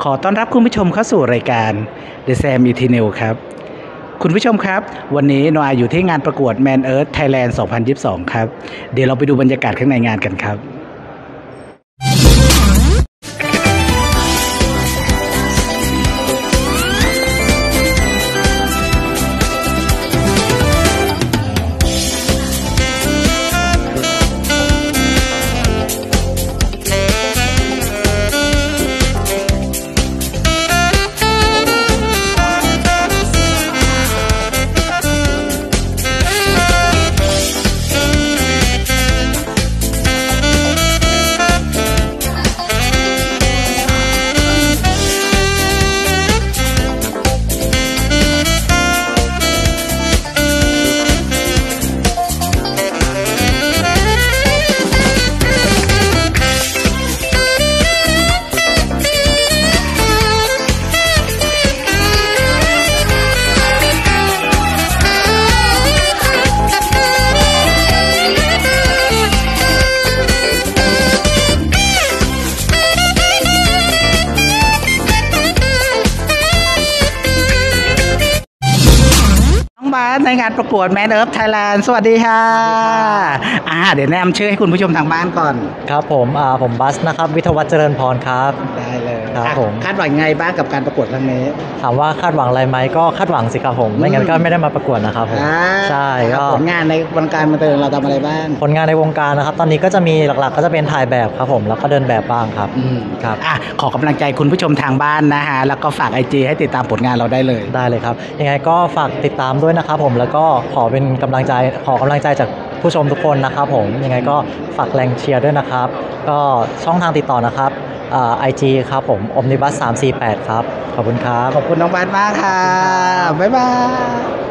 ขอต้อนรับคุณผู้ชมเข้าสู่รายการ The Sam Eternal ครับคุณผู้ชมครับวันนี้โนอาอยู่ที่งานประกวด Man Earth Thailand 2022 ครับเดี๋ยวเราไปดูบรรยากาศข้างในงานกันครับในงานประกวด Man Earth Thailand สวัสดีค่ะเดี๋ยวแนะนำชื่อให้คุณผู้ชมทางบ้านก่อนครับผมบัสนะครับวิทยวัฒน์เจริญพรครับได้เลยครับผมคาดหวังไงบ้างกับการประกวดครั้งนี้ถามว่าคาดหวังอะไรไหมก็คาดหวังสิครับผมไม่งั้นก็ไม่ได้มาประกวดนะครับผมใช่ก็ผลงานในวงการบันเทิงเราทำอะไรบ้างผลงานในวงการนะครับตอนนี้ก็จะมีหลักๆก็จะเป็นถ่ายแบบครับผมแล้วก็เดินแบบบ้างครับครับขอกำลังใจคุณผู้ชมทางบ้านนะฮะแล้วก็ฝาก IG ให้ติดตามผลงานเราได้เลยครับยังไงก็ฝากติดตามด้วยนะครับผมแล้วก็ขอกำลังใจจากผู้ชมทุกคนนะครับผมยังไงก็ฝากแรงเชียร์ด้วยนะครับก็ช่องทางติดต่อนะครับIG ครับผม omnibus 348ครับขอบคุณครับขอบคุณน้องบาสมากค่ะบ๊ายบาย